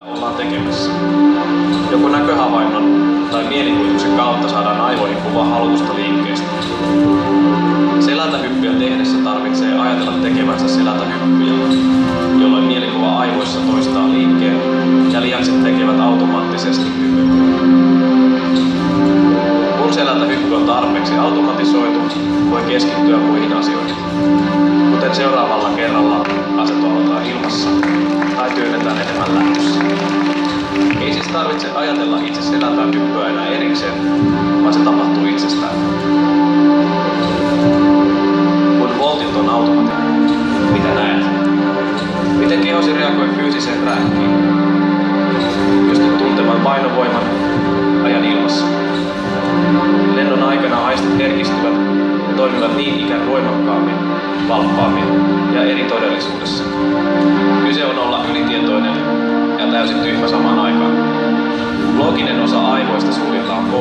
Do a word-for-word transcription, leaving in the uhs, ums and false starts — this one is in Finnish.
ollaan tekemässä. Joko näköhavainnon tai mielikuvituksen kautta saadaan aivoihin kuva halutusta liikkeestä. Selältähyppyä tehdessä tarvitsee ajatella tekevänsä selältähyppyjä, jolloin mielikuva aivoissa toistaa liikkeen ja lihakset tekevät automaattisesti hypyn. Kun selältähyppy on tarpeeksi automatisoitu, voi keskittyä muihin asioihin, kuten seuraavalla kerralla aseto aloitetaan ilmassa tai työnnetään enemmän lähdössä. Ei siis tarvitse ajatella itse selältään hyppyä enää erikseen, vaan se tapahtuu itsestään. Kun voltit on automaattinen, mitä näet? Miten kehosi reagoi fyysiseen rähkiin? Pystyt tuntemaan painovoiman ajan ilmassa. Lennon aikana aistit herkistyvät ja toimivat niin ikään voimakkaammin, valppaammin ja eri todellisuudessa. Kyse on olla ylitietoinen ja täysin tyhmä samaan aikaan. Looginen osa aivoista suljetaan